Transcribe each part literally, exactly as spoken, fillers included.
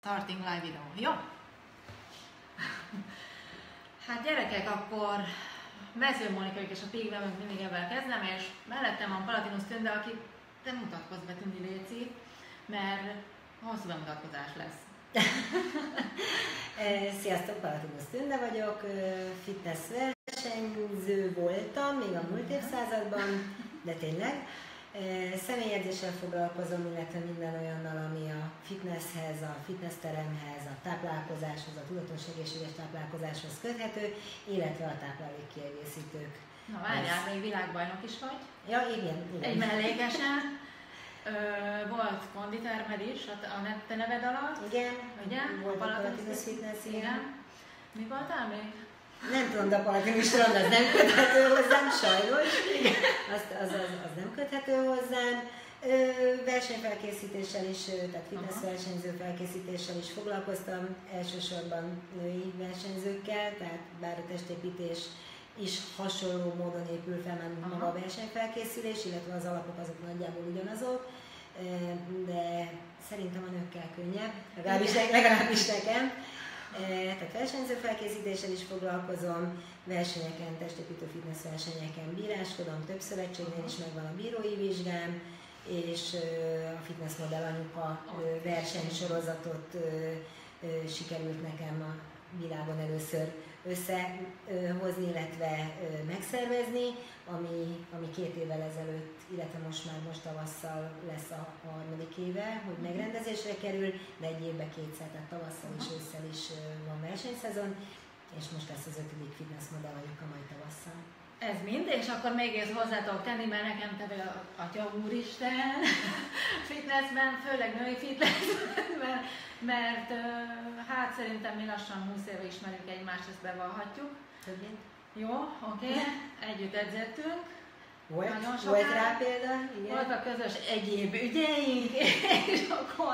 Starting live videó. Jó? Hát gyerekek, akkor Mező Monika és a Pigben mindig ebben kezdem, és mellettem van Palatinus Tünde, aki te mutatkozz be, Tündi léci, mert hosszú bemutatkozás lesz. Sziasztok, Palatinus Tünde vagyok, fitness versenyző voltam még a múlt évszázadban, de tényleg. Személyedzéssel foglalkozom, illetve minden olyannal, ami a fitnesshez, a fitnessteremhez, a táplálkozáshoz, a tudatos egészséges táplálkozáshoz köthető, illetve a táplálékkiegészítők. Na várjál, még világbajnok is vagy? Ja, igen. igen. Egy mellékesen. Ö, volt konditermed is a, a te neved alatt. Igen, ugye? volt a Palatinus Fitness, igen. igen. Mi voltál még? Nem tudom, de a Palatinus Ronda, az nem köthető hozzám, sajnos. Az, az, az, az nem köthető hozzám. Ö, versenyfelkészítéssel is, tehát fitness Aha. versenyző felkészítéssel is foglalkoztam, elsősorban női versenyzőkkel, tehát bár a testépítés is hasonló módon épül fel, mint maga a versenyfelkészülés, illetve az alapok azok nagyjából ugyanazok, de szerintem a nőkkel könnyebb, legalábbis, legalábbis nekem. Tehát versenyzőfelkészítéssel is foglalkozom, versenyeken, testépítő fitness versenyeken bíráskodom, több szövetségnél is megvan a bírói vizsgám, és a Fitness Modell Anyuka versenysorozatot sikerült nekem a világon először összehozni, illetve megszervezni, ami, ami két évvel ezelőtt, illetve most már most tavasszal lesz a harmadik éve, hogy megrendezésre kerül, de egy évben kétszer, tehát tavasszal és ősszel is van versenyszezon, és most lesz az ötödik Fitness Modell Anyuka majd tavasszal. Ez mind, és akkor még ezt hozzá tudok tenni, mert nekem te vagy Atya Úristen fitnessben, főleg női fitnessben, mert, mert hát szerintem mi lassan húsz éve ismerjük egymást, ezt bevallhatjuk. Többé. Jó, oké, okay. Együtt edzettünk. Volt, volt rá példa, igen. Voltak közös egyéb ügyeink, és akkor...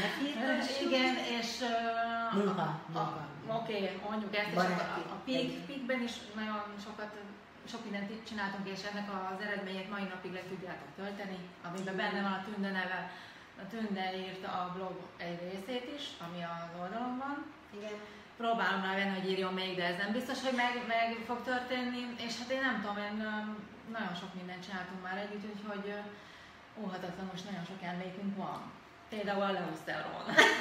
Igen, és... Munka, munka. Oké, okay, mondjuk ezt, és a, a Pigben is nagyon sokat sok mindent itt csináltunk, és ennek az eredményét mai napig le tudjátok tölteni, amiben benne van a Tünde neve. A Tünde írta a blog egy részét is, ami az oldalon van. Igen. Próbálom rá venni, hogy írjon még, de ez nem biztos, hogy meg, meg fog történni. És hát én nem tudom, én nagyon sok mindent csináltunk már együtt, úgyhogy óhatatlan most nagyon sok emlékünk van. Például a Leusteron,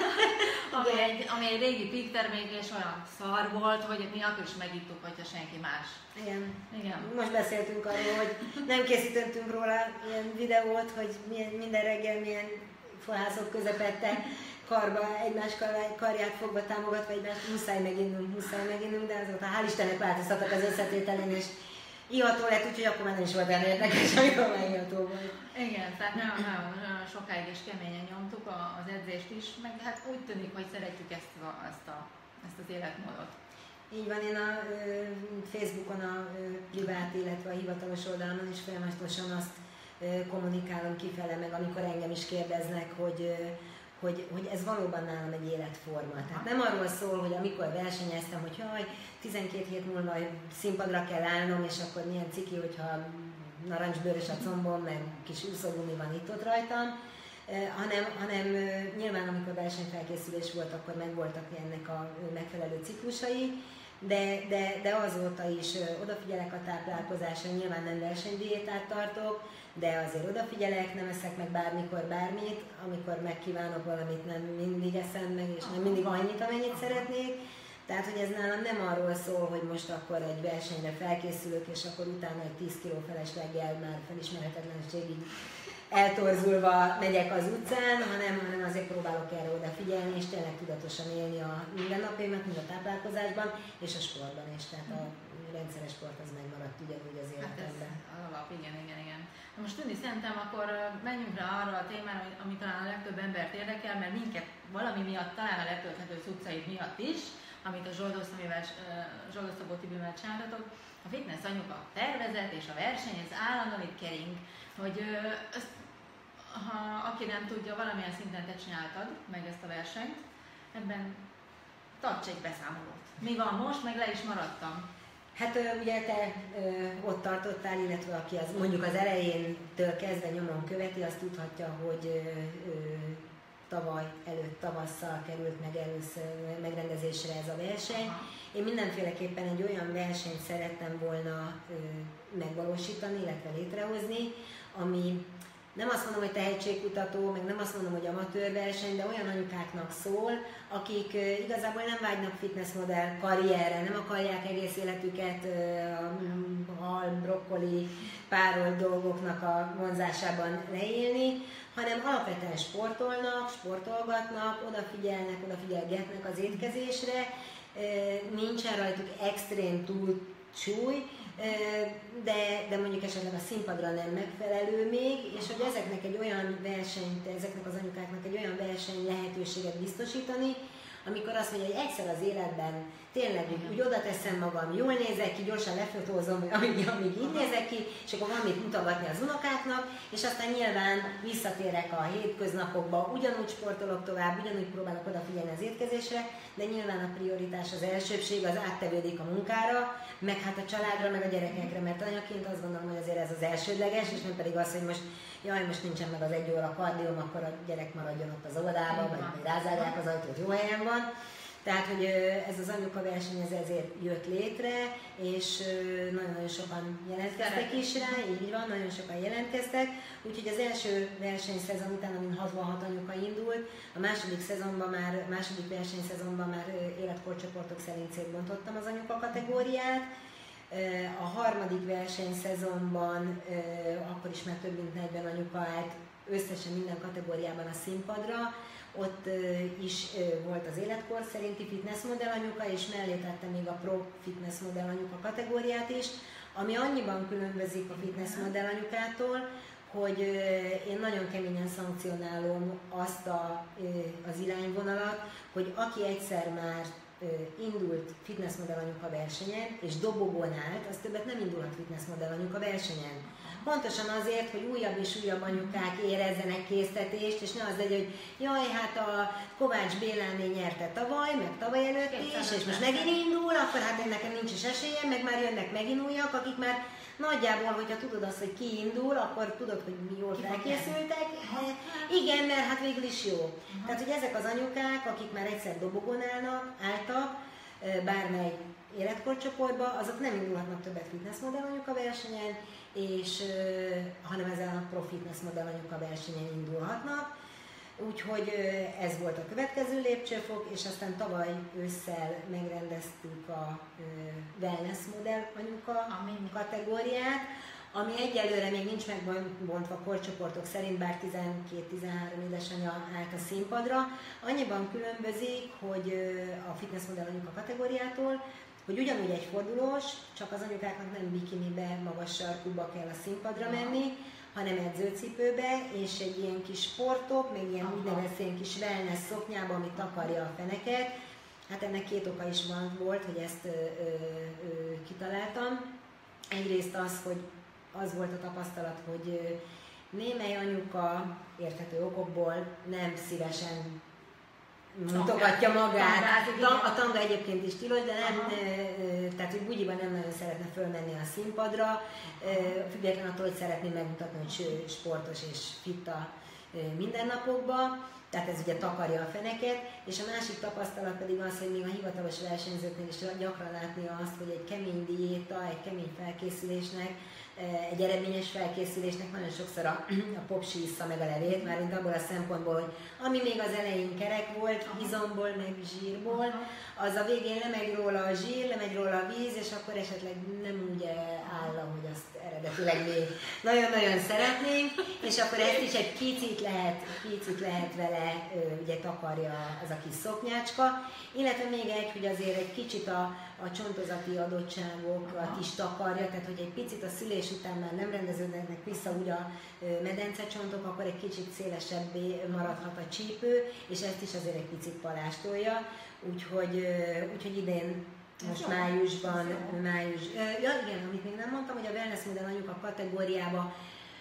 ami, egy, ami egy régi Pig termék, és olyan szar volt, hogy mi akkor is megittuk, hogyha senki más. Igen. Igen. Most beszéltünk arról, hogy nem készítettünk róla ilyen videót, hogy milyen, minden reggel milyen forhászok közepette karba, egymás karját fogva támogatva egymást, muszáj meginnunk, muszáj meginnunk, de azóta hál' Istennek változtattak az összetételén, és iható lett, úgyhogy akkor már nem is volt olyan érdekes, amikor már iható volt. Igen, tehát nagyon, nagyon sokáig és keményen nyomtuk az edzést is, meg hát úgy tűnik, hogy szeretjük ezt, a, ezt, a, ezt az életmódot. Így van, én a ö, Facebookon a ö, privát, illetve a hivatalos oldalon is folyamatosan azt ö, kommunikálom kifele, meg amikor engem is kérdeznek, hogy ö, Hogy, hogy ez valóban nálam egy életforma. Tehát nem arról szól, hogy amikor versenyeztem, hogy jaj, tizenkét hét múlva színpadra kell állnom, és akkor milyen ciki, hogyha narancsbőrös a combom, meg kis úszógumi van itt-ott rajtam, hanem, hanem nyilván amikor versenyfelkészülés volt, akkor megvoltak ennek a megfelelő ciklusai, de, de, de azóta is odafigyelek a táplálkozásra, nyilván nem versenydiétát tartok, de azért odafigyelek, nem eszek meg bármikor bármit, amikor megkívánok valamit, nem mindig eszem meg, és nem mindig annyit, amennyit szeretnék. Tehát, hogy ez nálam nem arról szól, hogy most akkor egy versenyre felkészülök, és akkor utána egy tíz kiló felesleggel már felismerhetetlenségig eltorzulva megyek az utcán, hanem, hanem azért próbálok erre odafigyelni, és tényleg tudatosan élni a mindennapjaimat, mind a táplálkozásban, és a sportban is. Tehát a rendszeres sport az megmaradt ugyanúgy az életemben. Hát ez alap, igen, igen, igen. Na most Tündi, szerintem akkor menjünk rá arra a témára, ami talán a legtöbb embert érdekel, mert minket valami miatt, talán a letölthető cuccaid miatt is, amit a Zsoldó Szabó Tibivel csináltatok, a Fitness Anyuka tervezet és a verseny, ez állandóan itt kering, hogy ezt, ha aki nem tudja, valamilyen szinten te csináltad meg ezt a versenyt, ebben tarts egy beszámolót. Mi van most, meg le is maradtam. Hát ugye te ö, ott tartottál, illetve aki az, mondjuk az elejéntől kezdve nyomon követi, azt tudhatja, hogy ö, ö, tavaly előtt tavasszal került meg először megrendezésre ez a verseny. Én mindenféleképpen egy olyan versenyt szerettem volna ö, megvalósítani, illetve létrehozni, ami nem azt mondom, hogy tehetségkutató, meg nem azt mondom, hogy amatőr verseny, de olyan anyukáknak szól, akik ö, igazából nem vágynak fitnessmodell karrierre, nem akarják egész életüket ö, a hal, brokkoli, párolt dolgoknak a vonzásában leélni, hanem alapvetően sportolnak, sportolgatnak, odafigyelnek, odafigyelgetnek az étkezésre, nincsen rajtuk extrém túlsúly, de, de mondjuk esetleg a színpadra nem megfelelő még, és hogy ezeknek egy olyan versenyt, ezeknek az anyukáknak egy olyan verseny lehetőséget biztosítani, amikor azt mondja, hogy egyszer az életben tényleg úgy, úgy oda teszem magam, jól nézek ki, gyorsan lefotózom, amíg, amíg így nézek ki, és akkor valamit mutogatni az unokáknak, és aztán nyilván visszatérek a hétköznapokba, ugyanúgy sportolok tovább, ugyanúgy próbálok odafigyelni az étkezésre, de nyilván a prioritás, az elsőbség az áttevődik a munkára, meg hát a családra, meg a gyerekekre, mert anyaként azt gondolom, hogy azért ez az elsődleges, és nem pedig az, hogy most jaj, most nincsen meg az egy óra kardióm, akkor a gyerek maradjon ott az óvodába, vagy, vagy rázárják az ajtót, jó helyen van. Tehát, hogy ez az anyuka verseny ez ezért jött létre, és nagyon-nagyon sokan jelentkeztek is rá, így van, nagyon sokan jelentkeztek. Úgyhogy az első versenyszezon után, amin hatvanhat anyuka indult, a második szezonban már, második versenyszezonban már életkorcsoportok szerint szétbontottam az anyuka kategóriát. A harmadik versenyszezonban akkor is már több mint negyven anyuka állt összesen minden kategóriában a színpadra. Ott is volt az életkor szerinti fitnessmodell anyuka, és mellé tette még a pro fitnessmodell anyuka kategóriát is, ami annyiban különbözik a fitnessmodell anyukától, hogy én nagyon keményen szankcionálom azt a, az irányvonalat, hogy aki egyszer már indult fitnessmodell anyuka versenyen, és dobogón állt, az többet nem indulhat fitnessmodell anyuka versenyen. Pontosan azért, hogy újabb és újabb anyukák érezzenek késztetést, és ne az legyen, hogy jaj, hát a Kovács Béláné nyerte tavaly, meg tavaly előtt is, és most megint indul, akkor hát én nekem nincs is esélyem, meg már jönnek megint újak, akik már nagyjából, hogyha tudod azt, hogy ki indul, akkor tudod, hogy mi jól felkészültek. Igen, mert hát végül is jó. Tehát, hogy ezek az anyukák, akik már egyszer dobogon állnak, álltak, bármely életkorcsoportba, azok nem indulhatnak többet fitnessmodell anyuka versenyen, és, hanem ezen a pro fitnessmodell anyuka versenyen indulhatnak. Úgyhogy ez volt a következő lépcsőfok, és aztán tavaly ősszel megrendeztük a wellness modell anyuka kategóriát, ami egyelőre még nincs megbontva korcsoportok szerint, bár tizenkét-tizenhárom édesanyja állt a színpadra. Annyiban különbözik, hogy a fitnessmodell anyuka kategóriától, hogy ugyanúgy egy fordulós, csak az anyukáknak nem bikinibe, magas sarkúba kell a színpadra menni, hanem edzőcipőbe, és egy ilyen kis sportok, még ilyen úgynevezett ilyen kis wellness szoknyába, ami takarja a feneket. Hát ennek két oka is van, volt, hogy ezt ö, ö, ö, kitaláltam. Egyrészt az, hogy az volt a tapasztalat, hogy némely anyuka érthető okokból nem szívesen mutogatja magát. A tanga egyébként is tilos, de nem, tehát hogy bugyiban nem nagyon szeretne fölmenni a színpadra, függetlenül attól, hogy szeretné megmutatni, hogy sportos és fit a mindennapokban. Tehát ez ugye takarja a feneket, és a másik tapasztalat pedig az, hogy még a hivatalos versenyzőknél is gyakran látni azt, hogy egy kemény diéta, egy kemény felkészülésnek, egy eredményes felkészülésnek nagyon sokszor a, a popsi issza meg a levét, mármint abból a szempontból, hogy ami még az elején kerek volt, izomból, meg zsírból, az a végén lemegy róla a zsír, lemegy róla a víz, és akkor esetleg nem úgy áll, ahogy azt eredetileg még nagyon-nagyon szeretnénk, és akkor ezt is egy picit lehet, picit lehet vele, ugye takarja az a kis szoknyácska, illetve még egy, hogy azért egy kicsit a, a csontozati adottságokat is takarja, tehát hogy egy picit a szülés után már nem rendeződnek vissza úgy a medencecsontok, akkor egy kicsit szélesebbé maradhat a csípő, és ezt is azért egy picit palástolja, úgyhogy, úgyhogy idén most májusban, május, ja igen, amit még nem mondtam, hogy a wellness modell anyuka kategóriába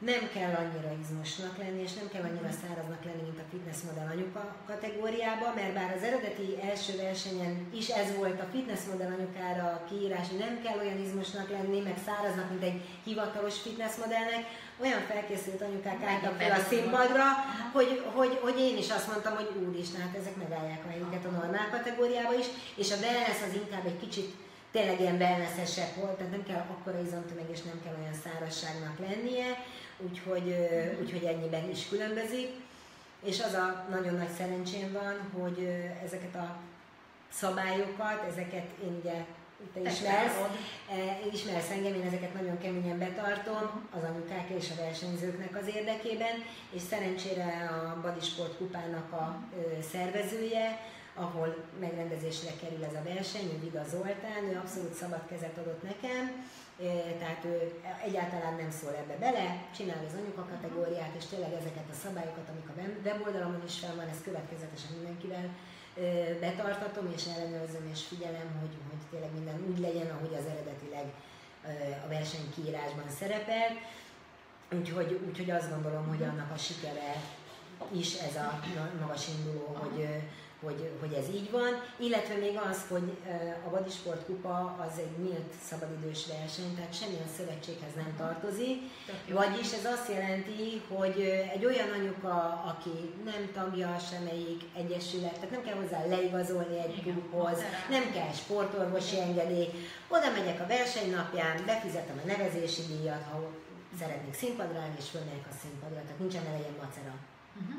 nem kell annyira izmosnak lenni, és nem kell annyira száraznak lenni, mint a fitness modell anyuka kategóriában, mert bár az eredeti első versenyen is ez volt a fitness modell anyukára a kiírás, hogy nem kell olyan izmosnak lenni, meg száraznak, mint egy hivatalos fitness modellnek, olyan felkészült anyukák álltak fel a színpadra, hogy, hogy, hogy én is azt mondtam, hogy úristen, hát ezek megállják a helyüket a normál kategóriába is, és a wellness az inkább egy kicsit tényleg ilyen wellness-esebb volt, tehát nem kell akkora izomtömeg, és nem kell olyan szárazságnak lennie, úgyhogy, mm-hmm. úgyhogy ennyiben is különbözik. És az a nagyon nagy szerencsém van, hogy ezeket a szabályokat, ezeket én ugye, te ismersz, ismersz engem, én ezeket nagyon keményen betartom az anyukák és a versenyzőknek az érdekében, és szerencsére a Badisport kupának a szervezője, ahol megrendezésre kerül ez a verseny, ő Vida Zoltán, ő abszolút szabad kezet adott nekem, tehát ő egyáltalán nem szól ebbe bele, csinál az anyuka kategóriát, és tényleg ezeket a szabályokat, amik a weboldalamon is fel van, ezt következetesen mindenkivel betartatom, és ellenőrzöm, és figyelem, hogy, hogy tényleg minden úgy legyen, ahogy az eredetileg a verseny kiírásban szerepel. Úgyhogy, úgyhogy azt gondolom, hogy annak a sikere is ez a magas induló, hogy Hogy, hogy ez így van, illetve még az, hogy a Badisport kupa az egy nyílt szabadidős verseny, tehát semmilyen szövetséghez nem tartozik, vagyis ez azt jelenti, hogy egy olyan anyuka, aki nem tagja semmelyik egyesület, tehát nem kell hozzá leigazolni egy klubhoz, nem kell sportorvosi engedély, oda megyek a versenynapján, befizetem a nevezési díjat, ha szeretnék színpadra állni, és fölmegyek a színpadra, tehát nincsen elején macera. Uh-huh.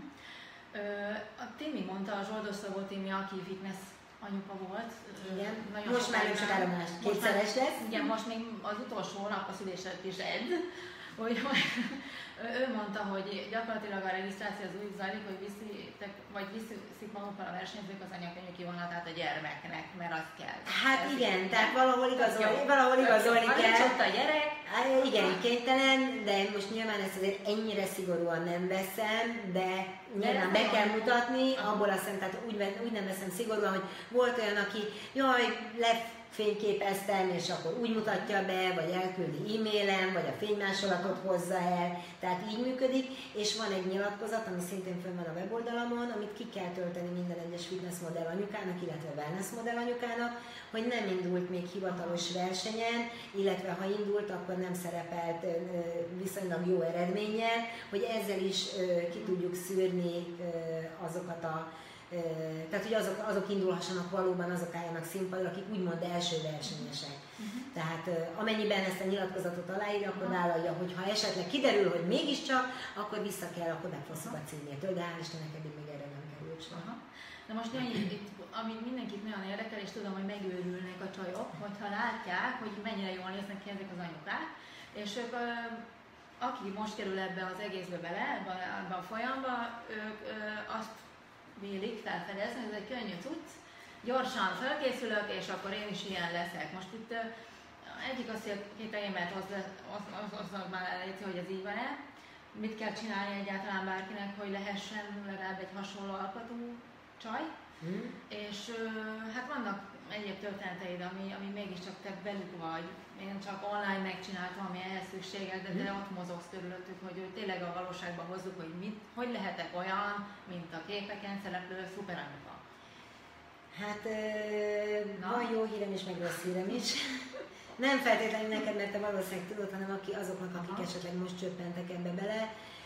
A Timi mondta, a Zsoldos Szabó Timi, aki fitness anyuka volt. Igen, most már nem sokára más, kétszeres lesz. Igen, most még az utolsó nap a szülés előtt is edd. Hogy, ő mondta, hogy gyakorlatilag a regisztráció az úgy zajlik, hogy viszitek, vagy viszik magukkal a versenyzők az anyakönyvű kivonatát a gyermeknek, mert az kell. Hát ez igen, így, tehát valahol igazolni, valahol igazolni kell. kell. Ott a gyerek. Igen, kénytelen, de most nyilván ezt azért ennyire szigorúan nem veszem, de nyilván be kell mutatni, abból azt hiszem, tehát úgy, úgy nem veszem szigorúan, hogy volt olyan, aki jaj, lefényképeztem, és akkor úgy mutatja be, vagy elküldi e-mailen, vagy a fénymásolatot hozza el, tehát így működik, és van egy nyilatkozat, ami szintén fönn van a weboldalamon, amit ki kell tölteni minden egyes fitness modell anyukának, illetve wellness modell anyukának, hogy nem indult még hivatalos versenyen, illetve ha indult, akkor nem szerepelt viszonylag jó eredménnyel, hogy ezzel is ki tudjuk szűrni azokat a tehát, hogy azok, azok indulhassanak valóban, azok álljanak színpadra, akik úgymond első versenyesek. Uh-huh. Tehát amennyiben ezt a nyilatkozatot aláírja, akkor uh-huh. vállalja, hogy ha esetleg kiderül, hogy mégiscsak, akkor vissza kell, akkor megfosszuk a címjétől, de hál' Istennek eddig még erre nem került sem. Uh-huh. Na most itt, amit mindenkit nagyon érdekel, és tudom, hogy megőrülnek a csajok, hogyha látják, hogy mennyire jól néznek ki ezek az anyukák, és ők, aki most kerül ebbe az egészbe bele, ebbe, ebbe a folyamba, ők azt vélik felfedezni, ez egy könnyű cucc, gyorsan felkészülök, és akkor én is ilyen leszek. Most itt egyik azt kételjémet az, az, az, az, az már elejti, hogy ez így van-e. Mit kell csinálni egyáltalán bárkinek, hogy lehessen legalább egy hasonló alkatú csaj. Mm. És hát vannak egyéb történeteid, ami, ami mégiscsak te velük vagy. Én csak online megcsináltam, ami ehhez szükséges, de te ott mozogsz körülöttük, hogy tényleg a valóságban hozzuk, hogy mit, hogy lehetek olyan, mint a képeken szereplő szuperanyuka. Hát Na? van jó hírem is, meg rossz hírem is. Nem feltétlenül neked, mert te valószínűleg tudod, hanem aki, azoknak, akik Aha. esetleg most csöppentek ebbe bele.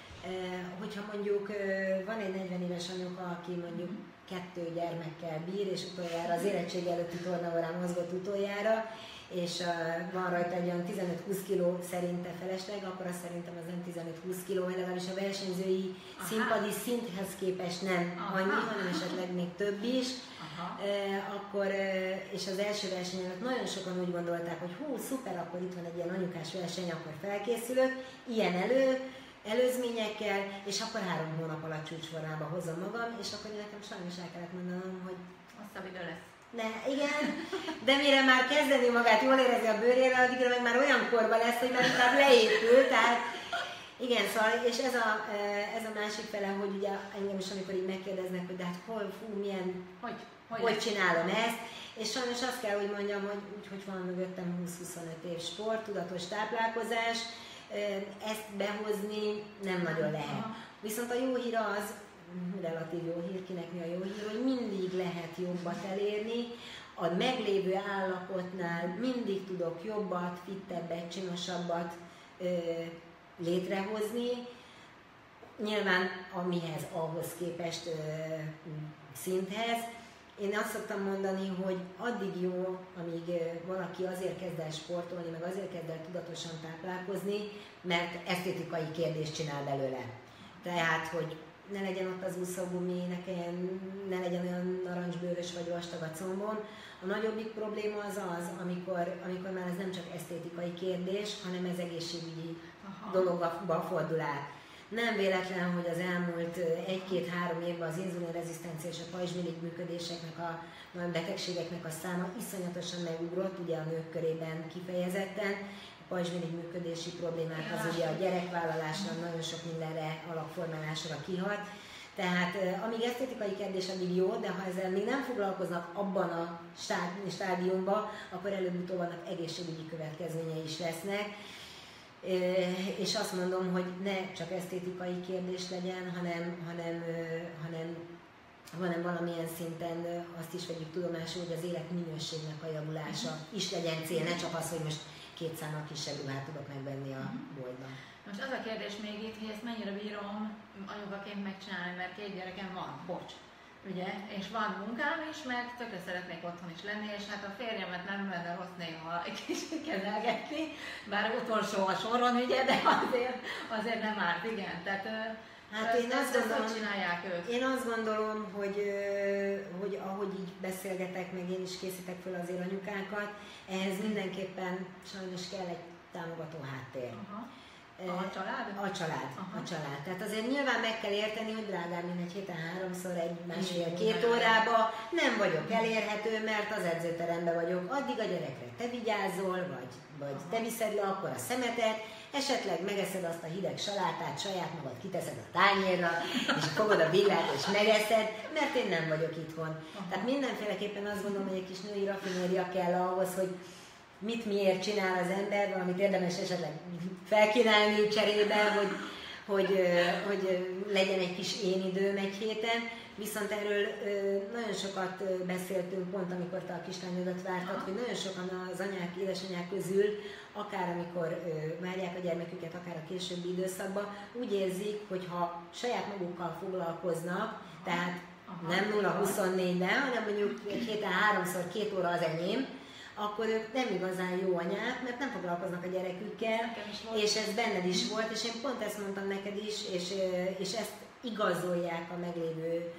Hogyha mondjuk van egy negyven éves anyuka, aki mondjuk kettő gyermekkel bír, és utoljára az érettség előtti tornaórán mozgott utoljára, és uh, van rajta egy olyan tizenöt-húsz kiló szerinte felesleg, akkor azt szerintem az nem tizenöt-húsz kiló, vagy legalábbis a versenyzői Aha. színpadi szinthez képest nem Aha. annyi, hanem esetleg még több is. Uh, akkor, uh, és az első verseny előtt nagyon sokan úgy gondolták, hogy hú, szuper, akkor itt van egy ilyen anyukás verseny, akkor felkészülök, ilyen elő, előzményekkel, és akkor három hónap alatt csúcsformába hozom magam, és akkor nekem sajnos el kellett mondanom, hogy hosszabb idő lesz. Ne, igen, de mire már kezdeni magát jól érezni a bőrére, addigra meg már olyan korba lesz, hogy már inkább leépül, tehát igen, szóval, és ez a, ez a másik fele, hogy ugye engem is, amikor így megkérdeznek, hogy de hát hol, fú, milyen, hogy, hogy, hogy csinálom ezt, és sajnos azt kell, hogy mondjam, hogy úgy, hogy van mögöttem húsz-huszonöt év sport, tudatos táplálkozás, ezt behozni nem nagyon lehet. Viszont a jó hír az, relatív jó hír, kinek mi a jó hír, hogy mindig lehet jobbat elérni, a meglévő állapotnál mindig tudok jobbat, fittebbet, csinosabbat ö, létrehozni, nyilván amihez, ahhoz képest ö, szinthez. Én azt szoktam mondani, hogy addig jó, amíg valaki azért kezd el sportolni, meg azért kezd el tudatosan táplálkozni, mert esztétikai kérdést csinál belőle. Tehát, hogy ne legyen ott az úszógumi, ne, kelljen, ne legyen olyan narancsbőrös vagy vastag a combom. A nagyobbik probléma az az, amikor, amikor már ez nem csak esztétikai kérdés, hanem ez egészségügyi Aha. dologba fordul át. Nem véletlen, hogy az elmúlt egy-két-három évben az inzulinrezisztencia és a pajzsmirigy működéseknek, a betegségeknek a száma iszonyatosan megugrott, ugye a nők körében kifejezetten. A pajzsmirigy működési problémák az ugye a gyerekvállalásra, nagyon sok mindenre, alapformálásra kihat. Tehát amíg esztétikai kérdés, addig jó, de ha ezzel még nem foglalkoznak abban a stádiumban, akkor előbb-utóbb annak egészségügyi következményei is lesznek. És azt mondom, hogy ne csak esztétikai kérdés legyen, hanem, hanem, hanem, hanem valamilyen szinten azt is vegyük tudomásul, hogy az életminőségnek a javulása is legyen cél, ne csak az, hogy most két számmal kisebb ruhát tudok megvenni a boltban. Most az a kérdés még itt, hogy ezt mennyire bírom anyukaként megcsinálni, mert két gyerekem van, bocs. Ugye? És van munkám is, meg tökre szeretnék otthon is lenni, és hát a férjemet nem lenne rossz néha egy kicsit kezelgetni, bár utolsó a soron, ugye, de azért, azért nem árt, igen. Tehát, hát ezt, én azt ezt gondolom, csinálják ők. Én azt gondolom, hogy, hogy ahogy így beszélgetek, meg én is készítek fel azért anyukákat, ehhez mindenképpen sajnos kell egy támogató háttér. Aha. A család? A család, Aha. a család. Tehát azért nyilván meg kell érteni, hogy drágább, mint egy héten háromszor, egy másfél-két órába nem vagyok elérhető, mert az edzőteremben vagyok. Addig a gyerekre te vigyázol, vagy, vagy te viszed le akkor a szemetet, esetleg megeszed azt a hideg salátát, saját magad kiteszed a tányérra, és fogod a villát és megeszed, mert én nem vagyok itthon. Aha. Tehát mindenféleképpen azt gondolom, hogy egy kis női raffinéria kell ahhoz, hogy mit miért csinál az ember, valamit érdemes esetleg felkínálni cserébe, hogy, hogy, hogy legyen egy kis én időm egy héten. Viszont erről nagyon sokat beszéltünk pont, amikor te a kislányodat vártad, hogy nagyon sokan az anyák, édesanyák közül, akár amikor várják a gyermeküket, akár a későbbi időszakban, úgy érzik, hogy ha saját magukkal foglalkoznak, tehát nem nulla huszonnégyben, hanem mondjuk egy héten háromszor két óra az enyém, akkor ők nem igazán jó anyák, mert nem foglalkoznak a gyerekükkel, és ez benned is volt, és én pont ezt mondtam neked is, és, és ezt igazolják a meglévő,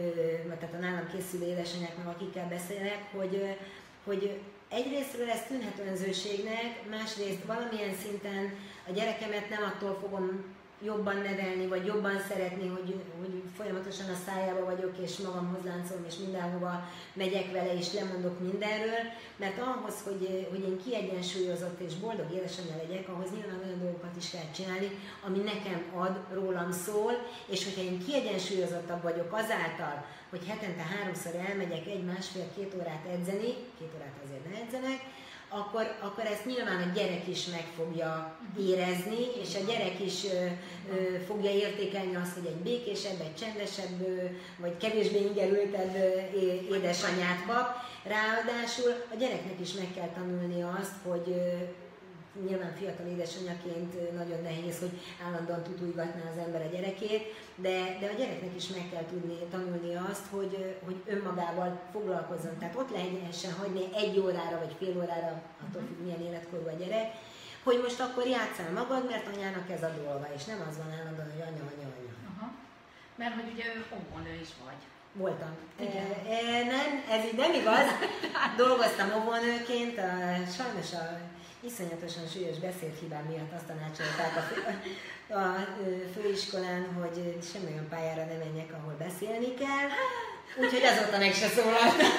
tehát a nálam készülő édesanyáknak, akikkel beszélek, hogy, hogy egyrésztről ez tűnhet önzőségnek, másrészt valamilyen szinten a gyerekemet nem attól fogom jobban nevelni, vagy jobban szeretni, hogy, hogy folyamatosan a szájába vagyok, és magamhoz láncolom, és mindenhova megyek vele, és lemondok mindenről, mert ahhoz, hogy, hogy én kiegyensúlyozott és boldog édesanyja legyek, ahhoz nyilván olyan dolgokat is kell csinálni, ami nekem ad, rólam szól, és hogyha én kiegyensúlyozottabb vagyok azáltal, hogy hetente háromszor elmegyek egy másfél-két órát edzeni, két órát azért ne edzenek, Akkor, akkor ezt nyilván a gyerek is meg fogja érezni, és a gyerek is ö, ö, fogja értékelni azt, hogy egy békésebb, egy csendesebb, ö, vagy kevésbé ingerültebb ö, édesanyát kap. Ráadásul a gyereknek is meg kell tanulni azt, hogy ö, nyilván fiatal édesanyaként nagyon nehéz, hogy állandóan tutújgatná az ember a gyerekét, de, de a gyereknek is meg kell tudni tanulni azt, hogy, hogy önmagával foglalkozzon. Tehát ott lehessen hagyni egy órára vagy fél órára, attól függ, milyen életkorú a gyerek, hogy most akkor játsszál magad, mert anyának ez a dolga, és nem az van állandóan, hogy anya, anya, anya. Aha. Mert hogy ugye óvónő is vagy. Voltam. E, e, nem, ez így nem igaz. Dolgoztam óvónőként, a, sajnos a iszonyatosan súlyos beszédhibám miatt azt tanácsolták a, fő, a, a főiskolán, hogy semmi olyan pályára ne menjek, ahol beszélni kell, úgyhogy azóta meg se szólaltam.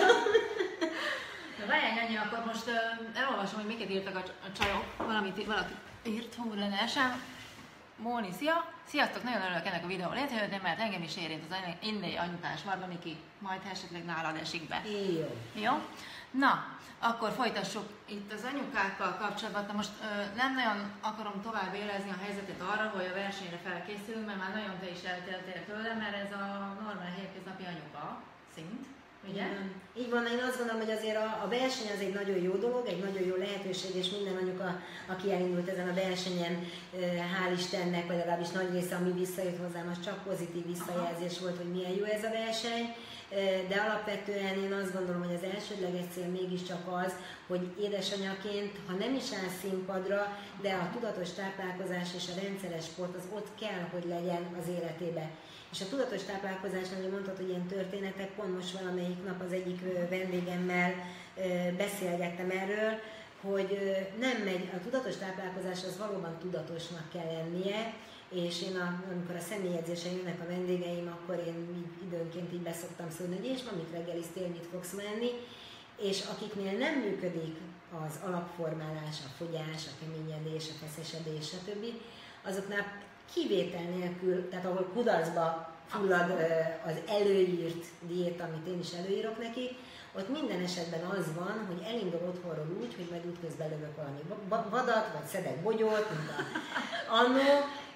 Na várjál, Annyi, akkor most uh, elolvasom, hogy miket írtak a, a csajok, valamit valaki írt, hú, lenesem. Móni, szia! Sziasztok! Nagyon örülök ennek a videó létrejöttén, mert engem is érint az indai anyukás Varga Miki, majd esetleg nálad esik be. Jó. Jó? Na, akkor folytassuk itt az anyukákkal kapcsolatban. Na most ö, nem nagyon akarom tovább élezni a helyzetet arra, hogy a versenyre felkészülünk, mert már nagyon te is eltéltél tőle, mert ez a normál hétköznapi anyuka szint. Ugye? Így van, én azt gondolom, hogy azért a, a verseny az egy nagyon jó dolog, egy nagyon jó lehetőség, és minden anyuka, aki elindult ezen a versenyen, hál' Istennek, vagy legalábbis nagy része, ami visszajött hozzám, az csak pozitív visszajelzés Aha. volt, hogy milyen jó ez a verseny. De alapvetően én azt gondolom, hogy az elsődleges cél mégiscsak az, hogy édesanyaként, ha nem is áll színpadra, de a tudatos táplálkozás és a rendszeres sport az ott kell, hogy legyen az életébe. És a tudatos táplálkozásnál, hogy mondtad, hogy ilyen történetek, pont most valamelyik nap az egyik vendégemmel beszélgettem erről, hogy nem megy, a tudatos táplálkozás az valóban tudatosnak kell lennie, és én a, amikor a személyedzésen jönnek a vendégeim, akkor én így, időnként így beszoktam szólni, hogy és ma mit reggeliztél, mit fogsz menni, és akiknél nem működik az alapformálás, a fogyás, a keményedés, a feszesedés, stb., azoknál kivétel nélkül, tehát ahol kudarcba fullad az előírt diéta, amit én is előírok neki, ott minden esetben az van, hogy elindul otthonról úgy, hogy majd útközben lövök valami vadat, vagy szedek bogyót, mint a annó.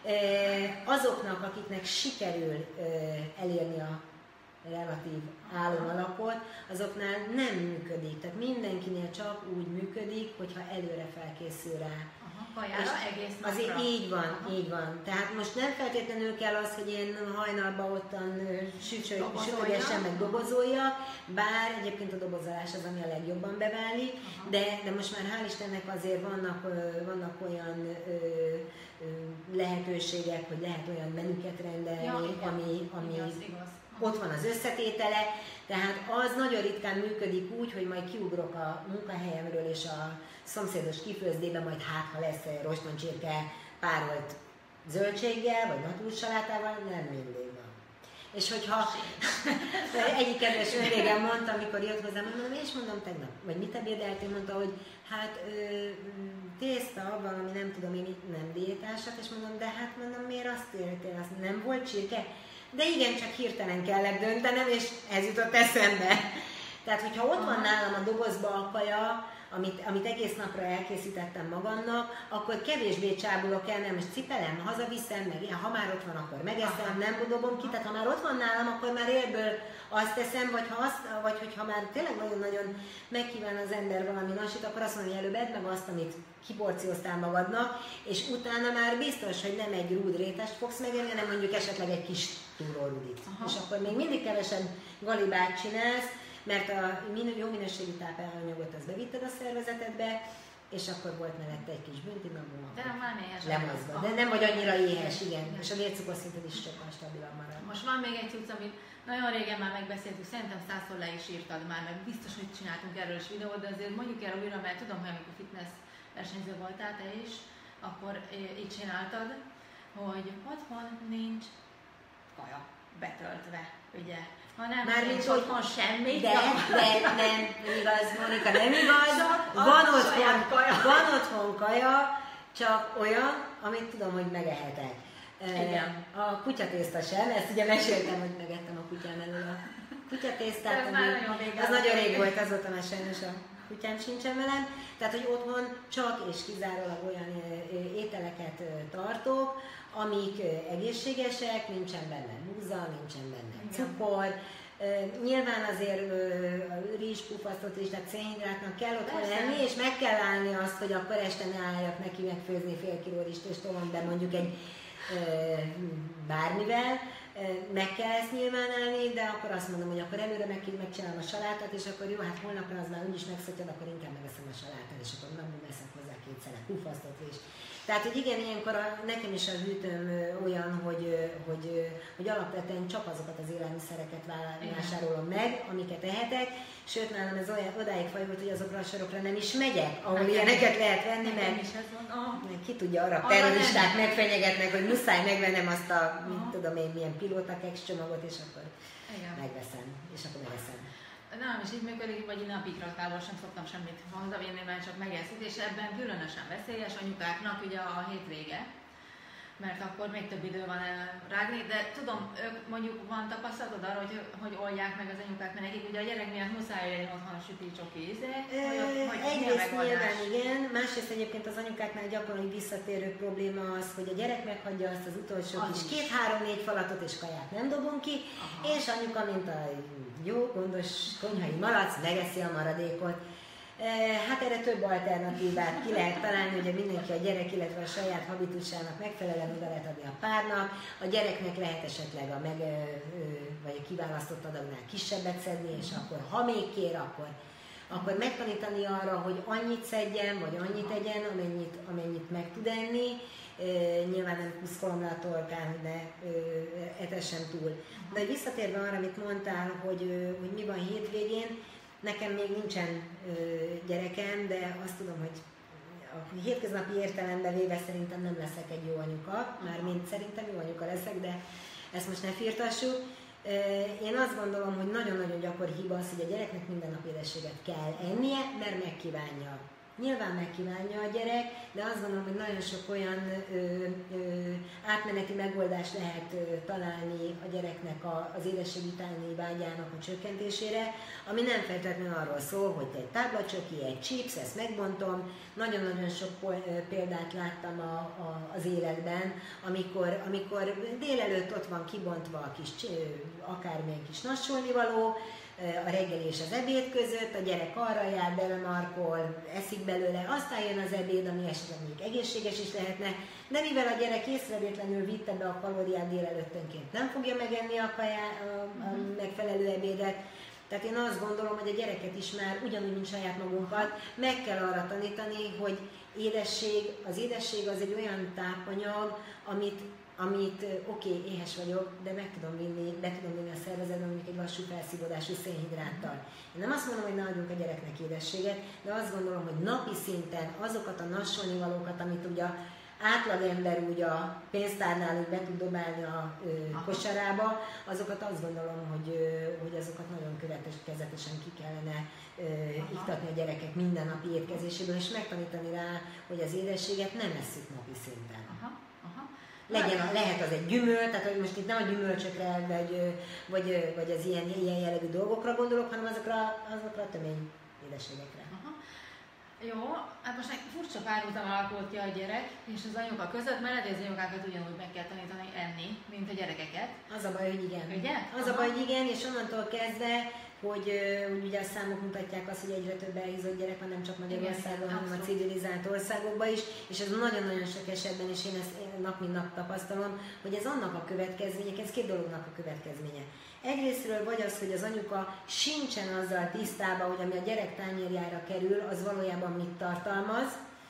Azoknak, akiknek sikerül elérni a relatív álomalapot, azoknál nem működik. Tehát mindenkinél csak úgy működik, hogyha előre felkészül rá. Kajára egész napra. Azért így van, Aha. így van. Tehát most nem feltétlenül kell az, hogy én hajnalban ottan sütögesen meg dobozoljak, bár egyébként a dobozolás az, ami a legjobban beválik, de, de most már hál' Istennek azért vannak, vannak olyan ö, ö, lehetőségek, hogy lehet olyan menüket rendelni, ja, ami, ami igaz, igaz. ott van az összetétele, tehát az nagyon ritkán működik úgy, hogy majd kiugrok a munkahelyemről és a szomszédos kifőzdébe, majd hát, ha lesz rostoncsirke párolt zöldséggel, vagy natursalátával, nem mindig van. És hogyha egyik kedves vendégem mondta, amikor jött hozzám, mondom, és mondom tegnap, vagy mit ebédeltél, mondta, hogy hát ö, tészta, valami nem tudom én, nem diétásat, és mondom, de hát mondom, miért azt értél, azt nem volt csirke? De igen, csak hirtelen kellett döntenem, és ez jutott eszembe. Tehát, hogyha ott van nálam a dobozba a kaja, amit, amit egész napra elkészítettem magamnak, akkor kevésbé csábulok el, nem, most cipelem, hazaviszem, meg ilyen, ha már ott van, akkor megeszem, nem dobom ki, tehát ha már ott van nálam, akkor már élből azt teszem, vagy, ha azt, vagy hogyha már tényleg nagyon-nagyon megkíván az ember valami nasit, akkor azt mondja, hogy előbb edd meg azt, amit kiporcióztál magadnak, és utána már biztos, hogy nem egy rúd rétest fogsz megenni, hanem mondjuk esetleg egy kis túrórudit. És akkor még mindig kevesebb galibát csinálsz, mert a jó minőségű táplálékanyagot az bevitted a szervezetedbe, és akkor volt mellette egy kis büntimagom, de nem már éhes. Lemazva. De nem vagy annyira éhes, igen. igen. És a vércukorszinted is sokkal stabilabb marad. Most van még egy cucc, amit nagyon régen már megbeszéltük, szerintem százszor le is írtad már, meg biztos, hogy csináltunk erről is videót, de azért mondjuk el újra, mert tudom, hogy amikor fitness versenyző voltál te is, akkor így csináltad, hogy otthon nincs kaja betöltve, ugye? Ha nem, már nincs otthon semmi. De, de nem, igaz, Monika, nem igaz. Van otthon, van otthon kaja, csak olyan, amit tudom, hogy megehetek. Igen. A kutyatészta sem, ezt ugye meséltem, hogy megettem a kutyám elől a kutyatésztát. Ez már nagyon rég. Az nagyon rég volt, azóta már sajnos a kutyám sincsen velem. Tehát, hogy otthon csak és kizárólag olyan ételeket tartok, amik egészségesek, nincsen benne búza, nincsen benne cukor. Uh, nyilván azért uh, rizs, pufasztott rizs, tehát szénhidrátnak kell otthon lenni, és meg kell állni azt, hogy akkor este ne álljak neki megfőzni fél kiló rizst, és tolom be mondjuk egy uh, bármivel. Uh, meg kell ezt nyilván állni, de akkor azt mondom, hogy akkor előre meg, megcsinálom a salátát, és akkor jó, hát holnapra az már úgyis megszökjön, akkor inkább megeszem a salátát, és akkor nem eszek hozzá kétszer pufasztott rizs. Tehát, hogy igen, ilyenkor a, nekem is a hűtőm olyan, hogy, hogy, hogy alapvetően csak azokat az élelmiszereket vásárolom meg, amiket ehetek, sőt nálam ez olyan, odáig fajult, hogy azokra a sorokra nem is megyek, ahol nekem ilyeneket lehet venni, mert oh. ki tudja, arra terroristák megfenyegetnek, hogy muszáj megvennem azt a, oh. mit tudom én, milyen pilótakex csomagot, és akkor igen. megveszem, és akkor megeszem. Nem is így működik, vagy én napikratálból sem szoktam semmit hazavinni, mert csak megeszik, és ebben különösen veszélyes anyukáknak ugye a hétvége. mert akkor még több idő van rágni, de tudom, ők mondjuk van tapasztalatod arra, hogy, hogy oldják meg az anyukák, mert nekik ugye a gyerek miatt muszáj legyen otthon a süti csoki íze, hogy, hogy egyrészt nyilván igen, másrészt egyébként az anyukáknál gyakori visszatérő probléma az, hogy a gyerek meghagyja azt az utolsó az kis két-három-négy falatot és kaját nem dobunk ki, aha, és anyuka, mint a jó, gondos konyhai malac, megeszi a maradékot. Hát erre több alternatívát ki lehet találni, ugye mindenki a gyerek, illetve a saját habitusának megfelelően oda lehet adni a párnak, a gyereknek lehet esetleg a meg, vagy a kiválasztott adagnál kisebbet szedni, és akkor ha még kér, akkor, akkor megtanítani arra, hogy annyit szedjen, vagy annyit egyen, amennyit, amennyit meg tud enni. Nyilván nem puszkolom le a torkán, hogy ne etessen túl. De visszatérve arra, amit mondtál, hogy, hogy mi van hétvégén, nekem még nincsen ö, gyerekem, de azt tudom, hogy a hétköznapi értelemben véve szerintem nem leszek egy jó anyuka, mármint szerintem jó anyuka leszek, de ezt most ne firtassuk. Én azt gondolom, hogy nagyon-nagyon gyakori hiba az, hogy a gyereknek minden nap édességet kell ennie, mert megkívánja. Nyilván megkívánja a gyerek, de azt gondolom, hogy nagyon sok olyan ö, ö, átmeneti megoldást lehet ö, találni a gyereknek a, az édesség utáni vágyának a csökkentésére, ami nem feltétlenül arról szól, hogy egy táblacsoki, egy chips, ezt megbontom. Nagyon-nagyon sok példát láttam a, a, az életben, amikor, amikor délelőtt ott van kibontva a kis, akármilyen kis nassolnivaló, a reggel és az ebéd között, a gyerek arra jár, belemarkol, eszik belőle, aztán jön az ebéd, ami esetleg még egészséges is lehetne, de mivel a gyerek észrevétlenül vitte be a kalóriát délelőttönként, nem fogja megenni a, kajá, a, a megfelelő ebédet. Tehát én azt gondolom, hogy a gyereket is már ugyanúgy, mint saját magunkat, meg kell arra tanítani, hogy édesség, az édesség az egy olyan tápanyag, amit amit oké, okay, éhes vagyok, de meg tudom vinni, be tudom vinni a szervezetben mondjuk egy lassú felszívódású szénhidráttal. Én nem azt mondom, hogy ne adjunk a gyereknek édességet, de azt gondolom, hogy napi szinten azokat a nassolnivalókat, amit ugye átlagember úgy a pénztárnál úgy be tud dobálni a ö, kosarába, azokat azt gondolom, hogy, ö, hogy azokat nagyon következetesen ki kellene ö, iktatni a gyerekek mindennapi étkezéséből, és megtanítani rá, hogy az édességet nem esszük napi szinten. Aha. Legyen, lehet az egy gyümölcs, tehát hogy most itt nem a gyümölcsökre, vagy, vagy, vagy az ilyen, ilyen jellegű dolgokra gondolok, hanem azokra, azokra a tömény édességekre. Aha. Jó, hát most egy furcsa párhuzam alakult ki a gyerek és az anyuka között, mert lehet, hogy az anyukákat ugyanúgy meg kell tanítani enni, mint a gyerekeket. Az a baj, hogy igen. Ugye? Az Aha. a baj, hogy igen, és onnantól kezdve, hogy úgy ugye a számok mutatják azt, hogy egyre több elhízott gyerek van, nem csak Magyarországon, hanem abszolút. A civilizált országokban is, és ez nagyon-nagyon sok esetben, és én ezt nap mint nap tapasztalom, hogy ez annak a következménye, ez két dolognak a következménye. Egyrésztről vagy az, hogy az anyuka sincsen azzal tisztában, hogy ami a gyerek tányérjára kerül, az valójában mit tartalmaz,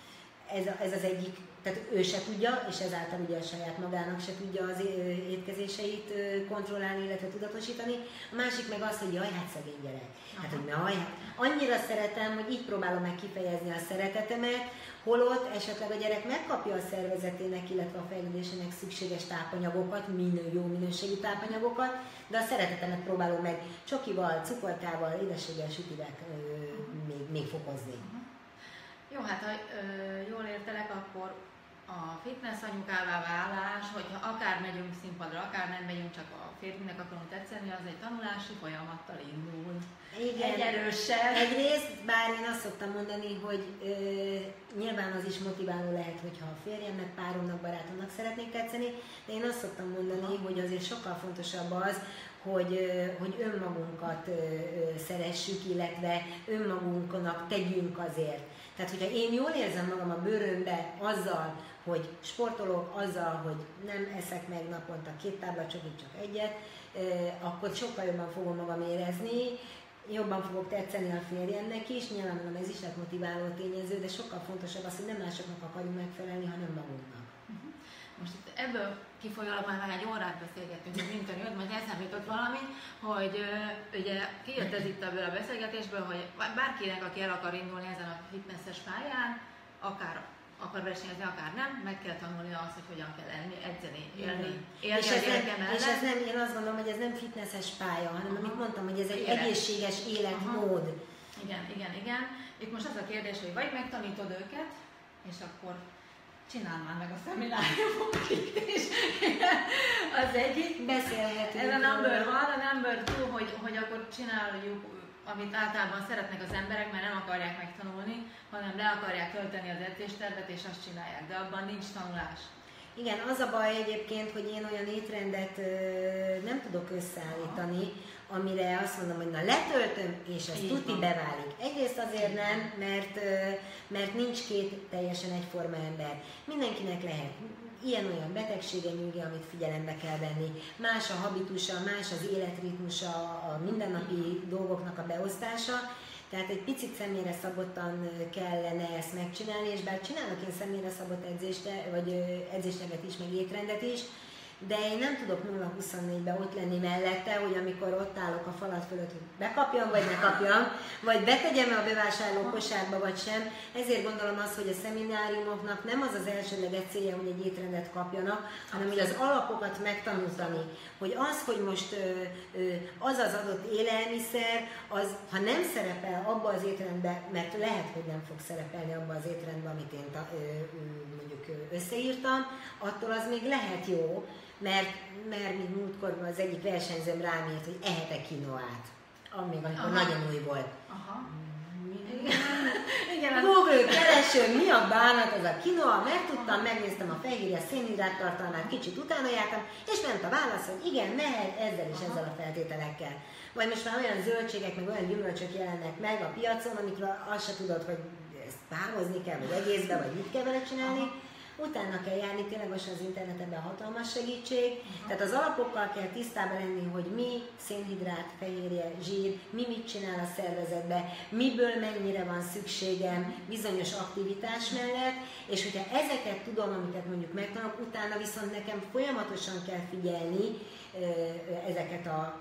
ez, a, ez az egyik, tehát ő se tudja, és ezáltal ugye a saját magának se tudja az étkezéseit kontrollálni, illetve tudatosítani. A másik meg az, hogy jaj, hát szegény gyerek. Hát, hogy jaj, hát annyira szeretem, hogy így próbálom meg kifejezni a szeretetemet, holott esetleg a gyerek megkapja a szervezetének, illetve a fejlődésének szükséges tápanyagokat, minő, jó minőségű tápanyagokat, de a szeretetemet próbálom meg csokival, cukorkával, édességgel, sütivel még, még fokozni. Jó, hát ha ö, jól értelek, akkor a fitness anyukává válás, hogyha akár megyünk színpadra, akár nem megyünk, csak a férfinek akarunk tetszeni, az egy tanulási folyamattal indul. Igen, egy erőssel. Egyrészt, bár én azt szoktam mondani, hogy ö, nyilván az is motiváló lehet, hogyha a férjemnek, páromnak, barátomnak szeretnék tetszeni, de én azt szoktam mondani, hogy azért sokkal fontosabb az, hogy, hogy önmagunkat szeressük, illetve önmagunknak tegyünk azért. Tehát, hogyha én jól érzem magam a bőrömbe azzal, hogy sportolok, azzal, hogy nem eszek meg naponta két táblacsokig, csak egyet, akkor sokkal jobban fogom magam érezni, jobban fogok tetszeni a férjemnek is, nyilván ez is egy motiváló tényező, de sokkal fontosabb az, hogy nem másoknak akarunk megfelelni, hanem magunknak. Most itt ebből kifolyólag már egy órát beszélgettünk, mint a jött, majd eszembe jutott valami, hogy ugye kijött ez itt ebből a beszélgetésből, hogy bárkinek, aki el akar indulni ezen a fitnesses pályán, akár akar versenyezni, akár nem, meg kell tanulni azt, hogy hogyan kell enni, edzeni, élni, élni és, ez nem, és ez nem, én azt gondolom, hogy ez nem fitnesses pálya, hanem amit mondtam, hogy ez egy Élet. egészséges életmód. Igen, igen, igen. Itt most az a kérdés, hogy vagy megtanítod őket, és akkor csináld már meg a szemináriumokat is. Az egyik. Beszélhetünk. Ez a number one, a number two, hogy, hogy akkor csináljuk, amit általában szeretnek az emberek, mert nem akarják megtanulni, hanem le akarják tölteni az edzéstervet, és azt csinálják, de abban nincs tanulás. Igen, az a baj egyébként, hogy én olyan étrendet ö, nem tudok összeállítani, amire azt mondom, hogy na letöltöm, és ez tuti beválik. Egyrészt azért nem, mert, ö, mert nincs két teljesen egyforma ember. Mindenkinek lehet ilyen-olyan betegsége, nyugi, amit figyelembe kell venni. Más a habitusa, más az életritmusa, a mindennapi dolgoknak a beosztása. Tehát egy picit személyre szabottan kellene ezt megcsinálni, és bár csinálok én személyre szabott edzést, vagy edzéstervet is, meg étrendet is, de én nem tudok nulla huszonnégyben ott lenni mellette, hogy amikor ott állok a falat fölött, hogy bekapjam, vagy ne kapjam, vagy betegyem-e a bevásárló kosárba, vagy sem. Ezért gondolom azt, hogy a szemináriumoknak nem az az elsődleges célja, hogy egy étrendet kapjanak, hanem hogy az alapokat megtanulni. Hogy az, hogy most ö, ö, az az adott élelmiszer, az, ha nem szerepel abba az étrendbe, mert lehet, hogy nem fog szerepelni abba az étrendbe, amit én ta, ö, ö, mondjuk összeírtam, attól az még lehet jó, mert, mert mint múltkor az egyik versenyzőm rám írt, hogy ehetek kinoát, amíg amikor Aha. nagyon új volt. Aha. Igen, Google kereső, mi a bánat ez a kinoa, megtudtam, megnéztem a fehérje szénhidrát tartalmát, kicsit utána jártam, és ment a válasz, hogy igen, mehet ezzel és ezzel a feltételekkel. Vagy most már olyan zöldségek, meg olyan gyümölcsök jelennek meg a piacon, amikről azt se tudod, hogy ezt vágozni kell, vagy egészbe, vagy mit kell vele csinálni. Utána kell járni, tényleg most az interneten hatalmas segítség. Uh-huh. Tehát az alapokkal kell tisztában lenni, hogy mi szénhidrát, fehérje, zsír, mi mit csinál a szervezetbe, miből mennyire van szükségem bizonyos aktivitás mellett, és hogyha ezeket tudom, amiket mondjuk megtanulok, utána viszont nekem folyamatosan kell figyelni ezeket a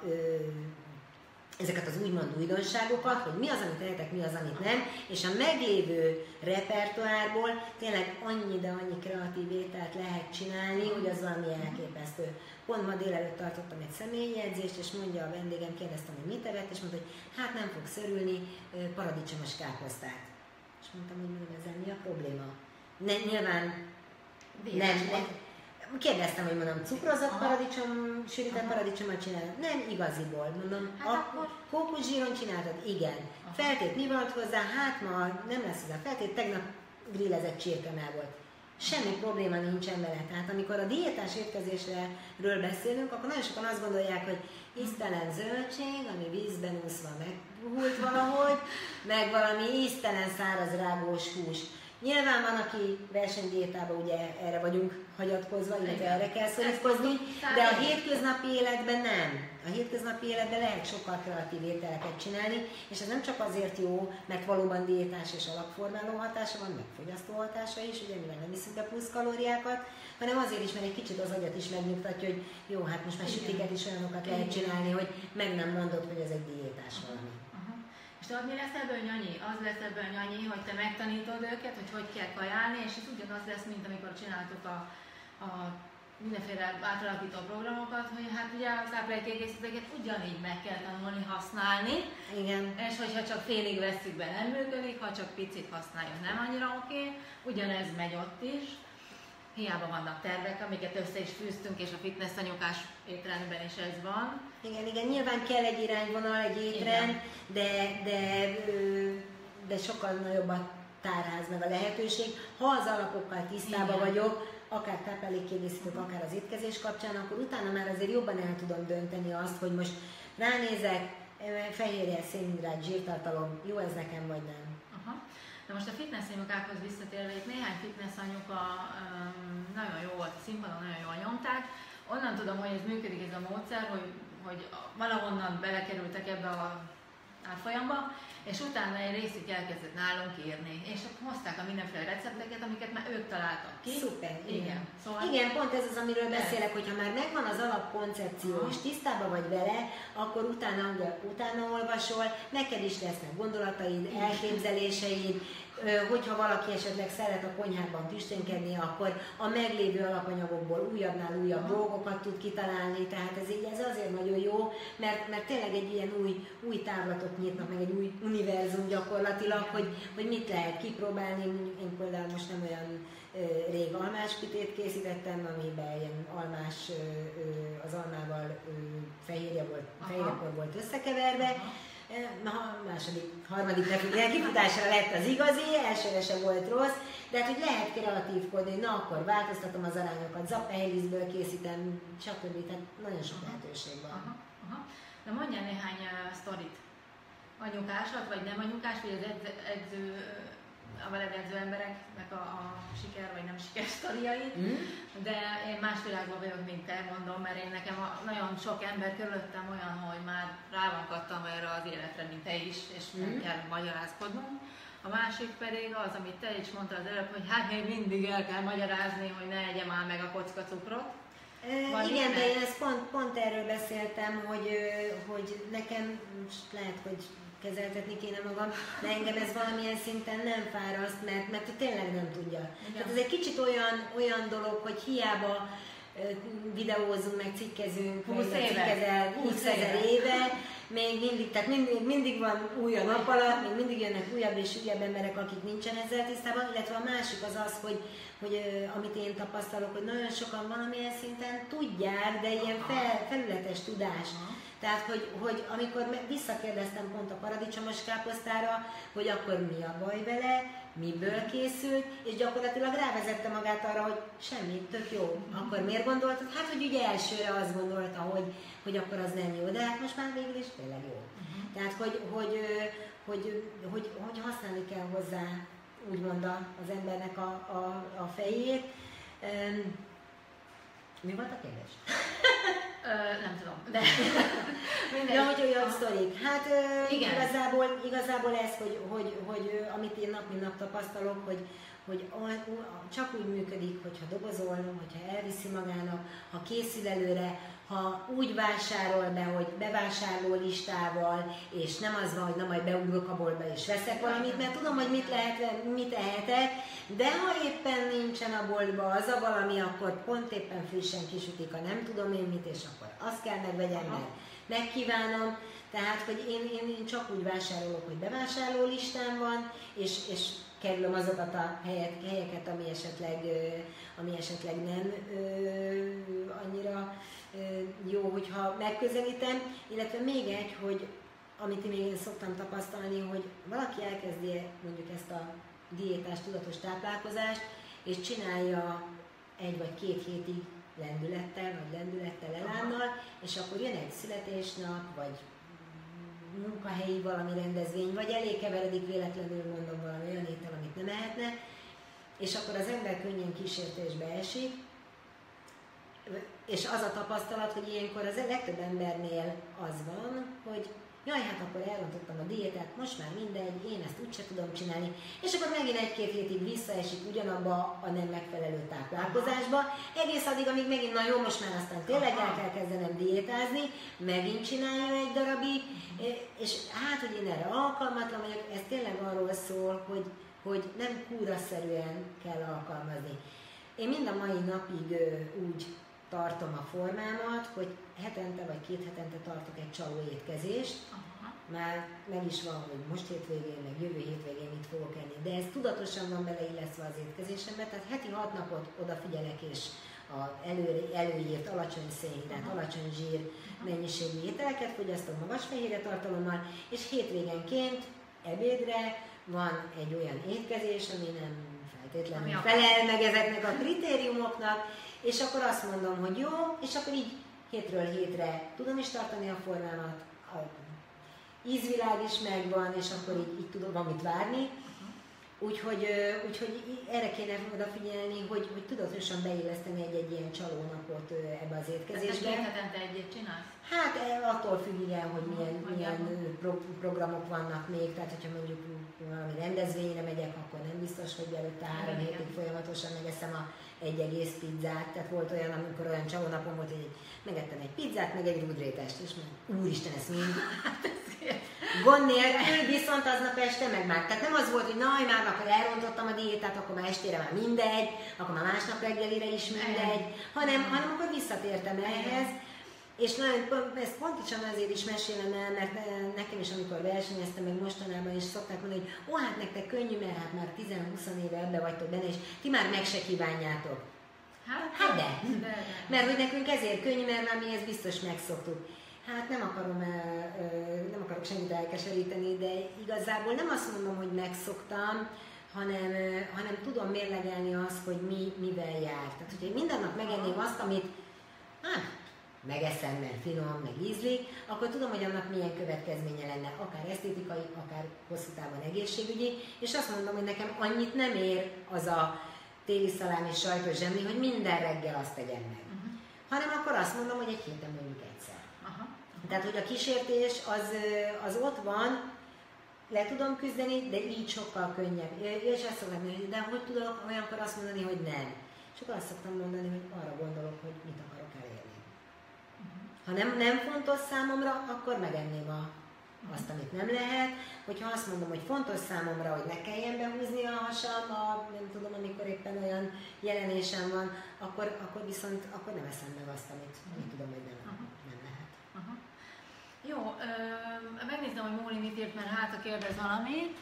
ezeket az úgymond újdonságokat, hogy mi az, amit tehetek, mi az, amit nem, és a meglévő repertoárból tényleg annyi, de annyi kreatív ételt lehet csinálni, hogy az valami elképesztő. Pont ma délelőtt tartottam egy személyi edzést, és mondja a vendégem, kérdeztem, hogy mit evett, és mondta, hogy hát nem fog szörülni, paradicsomos káposztát. És mondtam, hogy mondom, ezzel mi a probléma? Ne, nyilván nem, nem. Kérdeztem, hogy mondom, cukrozott paradicsom, sűrített paradicsomot csinálod? Nem, igaziból. Mondom, hát akkor kókuszsíron csináltad? Igen. Aha. Feltét mi volt hozzá? Hát ma nem lesz hozzá feltét, tegnap grillezett csirkemell volt. Semmi probléma nincsen vele. Tehát amikor a diétás étkezésről beszélünk, akkor nagyon sokan azt gondolják, hogy íztelen zöldség, ami vízben úszva meghult valahogy, meg valami íztelen száraz rágós hús. Nyilván van, aki versenydiétában ugye erre vagyunk hagyatkozva, illetve erre kell szorítkozni, de a hétköznapi életben nem. A hétköznapi életben lehet sokkal kreatív ételeket csinálni, és ez nem csak azért jó, mert valóban diétás és alapformáló hatása van, meg fogyasztó hatása is, ugye mivel nem iszunk be plusz kalóriákat, hanem azért is, mert egy kicsit az agyat is megnyugtatja, hogy jó, hát most már sütiket is olyanokat lehet csinálni, hogy meg nem mondod, hogy ez egy diétás valami. És tudod, mi lesz ebből nyanyi? Az lesz ebből nyanyi, hogy te megtanítod őket, hogy hogy kell kajálni, és ez ugyanaz lesz, mint amikor csináltuk a, a mindenféle átalakító programokat, hogy hát ugye a táplálékkiegészítőket ugyanígy meg kell tanulni használni. Igen. És hogyha csak félig vesszük be, nem működik, ha csak picit használjuk, nem annyira oké. Ugyanez megy ott is. Hiába vannak tervek, amiket össze is fűztünk, és a fitness anyukás étrendben is ez van. Igen, igen, nyilván kell egy irányvonal, egy étrend, de, de, de sokkal nagyobb a tárház meg a lehetőség. Ha az alapokkal tisztában igen. vagyok, akár táplálékkiegészítők, akár az étkezés kapcsán, akkor utána már azért jobban el tudom dönteni azt, hogy most ránézek, fehérje, szénhidrát, zsírtartalom, jó ez nekem vagy nem. Aha. De most a fitness anyukákhoz visszatérve, itt néhány fitness anyuka um, nagyon jó volt, a színpadon nagyon jól nyomták. Onnan tudom, hogy ez működik ez a módszer, hogy, hogy valahonnan belekerültek ebbe a árfolyamba, és utána egy részük elkezdett nálunk írni, és hozták a mindenféle recepteket, amiket már ők találtak ki. Szuper, igen. igen. Szóval igen, pont ez az, amiről de. beszélek, hogyha már megvan az alapkoncepció, és tisztában vagy vele, akkor utána, ugye, utána olvasol, neked is lesznek gondolataid, elképzeléseid, hogyha valaki esetleg szeret a konyhában tüsténkedni, akkor a meglévő alapanyagokból újabbnál újabb Aha. dolgokat tud kitalálni, tehát ez így ez azért nagyon jó, mert, mert tényleg egy ilyen új, új távlatot nyitnak, meg egy új univerzum gyakorlatilag, hogy, hogy mit lehet kipróbálni. Én például most nem olyan rég almáspitét készítettem, amiben ilyen almás, az almával fehérje volt, fehérjepor volt összekeverve. Aha. Na, második, harmadik napig kifutására lett az igazi, elsőre se volt rossz, de hát hogy lehet kreatívkodni, na akkor változtatom az arányokat, zappehelylisztből készítem, stb. Tehát nagyon sok lehetőség van. Aha, aha. De mondjál néhány uh, sztorit. Anyukásat, vagy nem anyukás, vagy az edző, edző a veled edző embereknek a, a siker vagy nem siker sztoriait, mm. de én más világban vagyok, mint te, mondom, mert én nekem a, nagyon sok ember körülöttem olyan, hogy már rá van kattam erre az életre, mint te is, és mm. nem kell magyarázkodnunk. A másik pedig az, amit te is mondtad az előbb, hogy hát még mindig el kell magyarázni, hogy ne egye már meg a kocka cukrot. E, igen, de én ezt pont, pont erről beszéltem, hogy, hogy nekem lehet, hogy kezeltetni kéne magam, de engem ez valamilyen szinten nem fáraszt, mert, mert tényleg nem tudja. Igen. Tehát ez egy kicsit olyan, olyan dolog, hogy hiába videózunk, meg cikkezünk, húszezer éve, még mindig, tehát mindig, mindig van új a nap alatt, még mindig jönnek újabb és újabb emberek, akik nincsen ezzel tisztában, illetve a másik az az, hogy, hogy amit én tapasztalok, hogy nagyon sokan valamilyen szinten tudják, de ilyen fel, felületes tudás. Tehát, hogy, hogy amikor visszakérdeztem pont a paradicsomos káposztára, hogy akkor mi a baj vele, miből készült, és gyakorlatilag rávezette magát arra, hogy semmi, tök jó. Akkor miért gondoltad? Hát, hogy ugye elsőre azt gondolta, hogy, hogy akkor az nem jó, de hát most már végül is tényleg jó. Uh-huh. Tehát, hogy, hogy, hogy, hogy, hogy használni kell hozzá, úgymond az embernek a, a, a fejét. Mi volt a kérdés? Ö, nem tudom, de ja, hogy olyan sztorik. Hát igen. Igazából, igazából ez, hogy, hogy, hogy amit én nap mint nap tapasztalok, hogy, hogy csak úgy működik, hogyha dobozol, hogyha elviszi magának, ha készül előre, ha úgy vásárol be, hogy bevásárló listával, és nem az van, hogy na majd beugrok a boltba és veszek valamit, mert tudom, hogy mit lehet, mit ehetek, de ha éppen nincsen a boltba az a valami, akkor pont éppen frissen kisütik a nem tudom én mit, és akkor azt kell megvegyem, mert megkívánom. Tehát, hogy én, én, én csak úgy vásárolok, hogy bevásárló listám van, és, és kerülöm azokat a helyet, helyeket, ami esetleg, ami esetleg nem annyira jó, hogyha megközelítem, illetve még egy, hogy amit még én szoktam tapasztalni, hogy valaki elkezdi mondjuk ezt a diétás, tudatos táplálkozást, és csinálja egy vagy két hétig lendülettel, vagy lendülettel, elánnal, és akkor jön egy születésnap, vagy munkahelyi valami rendezvény, vagy elé keveredik véletlenül, mondom, valami olyan étel, amit nem ehetne, és akkor az ember könnyen kísértésbe esik, és az a tapasztalat, hogy ilyenkor az legtöbb embernél az van, hogy jaj, hát akkor elrontottam a diétát, most már mindegy, én ezt úgyse tudom csinálni, és akkor megint egy-két hétig visszaesik ugyanabba a nem megfelelő táplálkozásba, egész addig, amíg megint, na jó, most már aztán tényleg el kell kezdenem diétázni, megint csinálja egy darabig, és hát, hogy én erre alkalmatlan vagyok, ez tényleg arról szól, hogy, hogy nem kúraszerűen kell alkalmazni. Én mind a mai napig úgy tartom a formámat, hogy hetente vagy két hetente tartok egy csaló étkezést. Aha. Már meg is van, hogy most hétvégén, meg jövő hétvégén mit fogok enni, de ez tudatosan van beleillesztve az étkezésembe, tehát heti hat napot odafigyelek, és a elő, előírt alacsony szénhidrát, alacsony zsír mennyiségű ételeket fogyasztom magas fehérje tartalommal, és hétvégenként ebédre van egy olyan étkezés, ami nem feltétlenül felel meg ezeknek a kritériumoknak, és akkor azt mondom, hogy jó, és akkor így hétről hétre tudom is tartani a formámat, a ízvilág is megvan, és akkor így, így tudom valamit várni. Úgyhogy, úgyhogy erre kéne odafigyelni, hogy, hogy tudatosan beilleszteni egy-egy ilyen csalónapot ebbe az étkezésbe. Tehát két hetente egyet csinálsz? Hát attól függ, igen, hogy milyen, milyen pro- programok vannak még, tehát hogyha mondjuk valami rendezvényre megyek, akkor nem biztos, hogy előtte három hétig folyamatosan megeszem a egy egész pizzát, tehát volt olyan, amikor olyan csalónapom volt, hogy megettem egy pizzát, meg egy rúdrétest, és mondom, úristen, ez mind gond nélkül, viszont aznap este meg már. Tehát nem az volt, hogy na, már akkor elrontottam a diétát, akkor már estére már mindegy, akkor már másnap reggelire is mindegy, hanem, hanem akkor visszatértem ehhez, És nagyon, ezt pontosan azért is mesélem el, mert nekem is, amikor versenyeztem, meg mostanában is szokták mondani, hogy ó, hát nektek könnyű, mert hát már tíz-húsz éve ebbe vagytok benne, és ti már meg se kívánjátok. Hát, hát de. de, de. Mert hogy nekünk ezért könnyű, mert már mi ezt biztos megszoktuk. Hát nem akarom, nem akarok senkit elkeseríteni, de igazából nem azt mondom, hogy megszoktam, hanem, hanem tudom mérlegelni azt, hogy mi mivel jár. Tehát, hogyha minden nap megenném azt, amit hát, megeszem, mert finom, meg ízlik, akkor tudom, hogy annak milyen következménye lenne, akár esztétikai, akár hosszú távon egészségügyi, és azt mondom, hogy nekem annyit nem ér az a téli szalámi sajtos zsemli, hogy minden reggel azt tegyem meg. Uh-huh. Hanem akkor azt mondom, hogy egy héten mondjuk egyszer. Uh-huh. Tehát, hogy a kísértés az, az ott van, le tudom küzdeni, de így sokkal könnyebb. És azt szoktam mondani, de hogy tudok olyankor azt mondani, hogy nem. És akkor azt szoktam mondani, hogy arra gondolok, hogy mit akarok elérni. Uh-huh. Ha nem, nem fontos számomra, akkor megenném a, azt, amit nem lehet. Hogyha azt mondom, hogy fontos számomra, hogy ne kelljen behúzni a hasam, a, nem tudom, amikor éppen olyan jelenésem van, akkor, akkor viszont akkor nem eszem meg azt, amit, amit tudom, hogy nem, uh-huh. nem lehet. Uh-huh. Jó, ö, megnézem, hogy Móri mit írt, mert hát a kérdez valamit.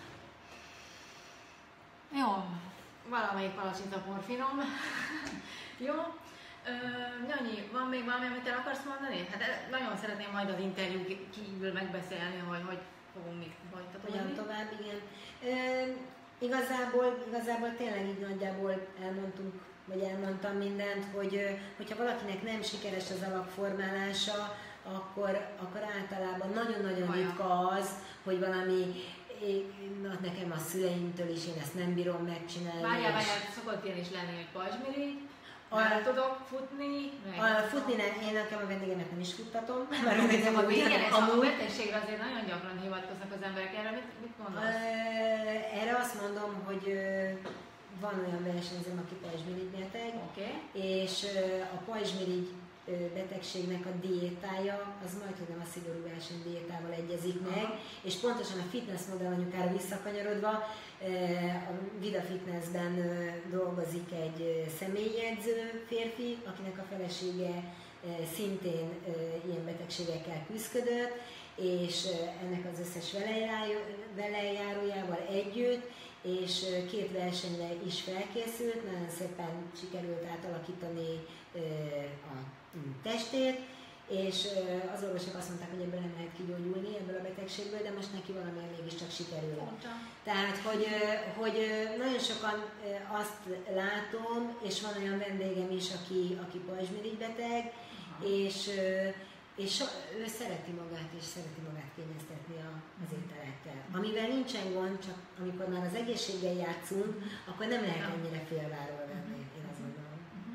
Jó, valamelyik palacsita porfinom. Jó. Nyanyi, van még valami, amit el akarsz mondani? Hát nagyon szeretném majd az interjú kívül megbeszélni, hogy hogy fogunk mit folytatni. Hogyan tovább, igen. Ö, igazából, igazából tényleg így nagyjából elmondtunk, vagy elmondtam mindent, hogy hogyha valakinek nem sikeres az alakformálása, akkor, akkor általában nagyon-nagyon ritka az, hogy valami na, nekem a szüleimtől is, én ezt nem bírom megcsinálni. Várjál, várjál, szokott ilyen is lenni, hogy pajzsmiri, el tudok futni. A, futni nem, én nekem a vendégemet nem is futtatom. Mert nekem a végén, a betegségre azért nagyon gyakran hivatkoznak az emberek. Erre mit, mit gondolsz? Erre azt mondom, hogy van olyan versenyzőm, aki pajzsmirigy beteg, okay. És a pajzsmirigy betegségnek a diétája, az majdhogy nem a szigorú versenydiétával egyezik meg, aha. És pontosan a fitness modell anyukára visszakanyarodva, a Vida Fitnessben dolgozik egy személyjegyző férfi, akinek a felesége szintén ilyen betegségekkel küzdött, és ennek az összes velejárójával együtt, és két versenyre is felkészült, nagyon szépen sikerült átalakítani a testét, és az orvosok azt mondták, hogy ebből nem lehet kigyógyulni, ebből a betegségből, de most neki valamilyen mégiscsak sikerül. Ponta. Tehát, hogy, hogy nagyon sokan azt látom, és van olyan vendégem is, aki, aki pajzsmirigy beteg, és, és ő szereti magát, és szereti magát kényeztetni az ételekkel. Amivel nincsen gond, csak amikor már az egészséggel játszunk, akkor nem lehet ennyire félváról venni, én azt gondolom.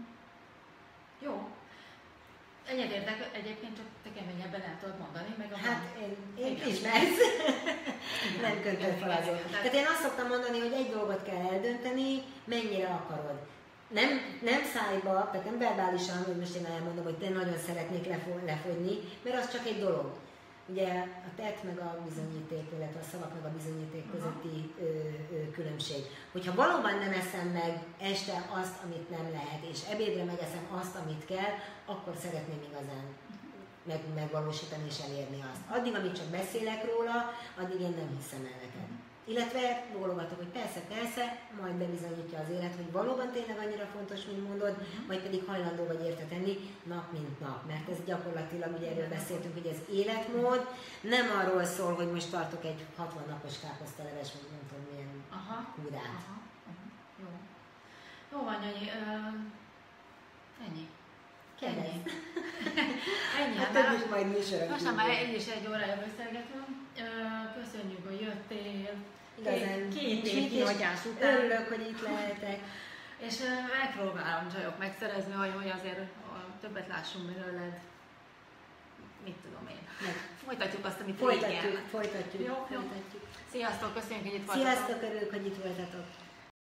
Jó. Egyetértek, egyébként csak te keményebben el tudod mondani, meg a hát én, én ismersz. Nem köntöd fel azon. Tehát én azt szoktam mondani, hogy egy dolgot kell eldönteni, mennyire akarod. Nem, nem szájba, tehát nem verbálisan, hogy most én elmondom, hogy te nagyon szeretnék lefogyni, mert az csak egy dolog. Ugye a tett meg a bizonyíték, illetve a szavak meg a bizonyíték közötti ö, ö, különbség. Hogyha valóban nem eszem meg este azt, amit nem lehet, és ebédre megeszem azt, amit kell, akkor szeretném igazán meg, megvalósítani és elérni azt. Addig, amíg csak beszélek róla, addig én nem hiszem el neked. Illetve bólogatok, hogy persze, persze, majd bebizonyítja az élet, hogy valóban tényleg annyira fontos, mint mondod, vagy pedig hajlandó vagy érte tenni nap mint nap. Mert ez gyakorlatilag, ugye erről beszéltünk, hogy ez életmód, nem arról szól, hogy most tartok egy hatvan napos káposztaleves, vagy nem tudom milyen aha, kúrát. Aha, aha, jó. Jó van, Nyanyi. Uh, ennyi. Kérdezz. Ennyi. Hát több is majd műsorok. Most már egy és egy órája beszélgetünk. Köszönjük, hogy jöttél. Igazán, két év kihagyás után. Örülök, hogy itt lehetek. És megpróbálom csajok megszerezni, hogy, hogy azért többet lássunk belőled. Mit tudom én. Meg. Folytatjuk azt, amit folytatjuk, régen. Folytatjuk, jó, folytatjuk. Sziasztok, köszönjük, hogy itt voltatok. Sziasztok, örülök, hogy itt voltatok.